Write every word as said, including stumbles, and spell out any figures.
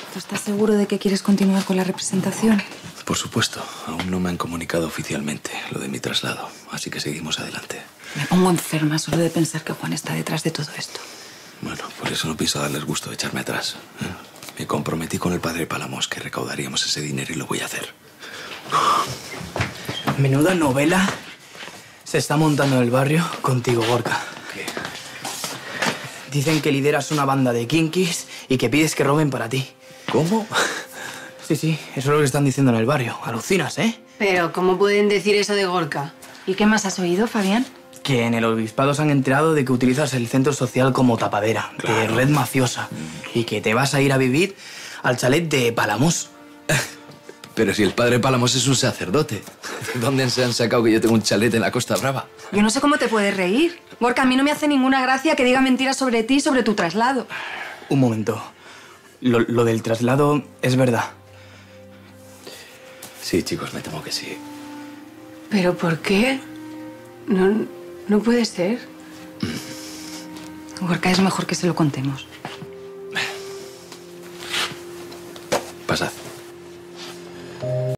¿Tú estás seguro de que quieres continuar con la representación? Por supuesto. Aún no me han comunicado oficialmente lo de mi traslado, así que seguimos adelante. Me pongo enferma solo de pensar que Juan está detrás de todo esto. Bueno, por eso no pienso darles gusto de echarme atrás. ¿eh? Me comprometí con el padre Palamos que recaudaríamos ese dinero y lo voy a hacer. Menuda novela se está montando en el barrio contigo, Gorka. ¿Qué? Dicen que lideras una banda de kinkis y que pides que roben para ti. ¿Cómo? Sí, sí, eso es lo que están diciendo en el barrio. Alucinas, ¿eh? Pero, ¿cómo pueden decir eso de Gorka? ¿Y qué más has oído, Fabián? Que en el obispado se han enterado de que utilizas el centro social como tapadera, Claro. de red mafiosa, y que te vas a ir a vivir al chalet de Palamos. Pero si el padre Palamos es un sacerdote. ¿Dónde se han sacado que yo tengo un chalet en la Costa Brava? Yo no sé cómo te puedes reír. Gorka, a mí no me hace ninguna gracia que diga mentiras sobre ti y sobre tu traslado. Un momento. Lo, lo del traslado es verdad. Sí, chicos, me temo que sí. ¿Pero por qué? No, no puede ser. Gorka, es mejor que se lo contemos. Pasad.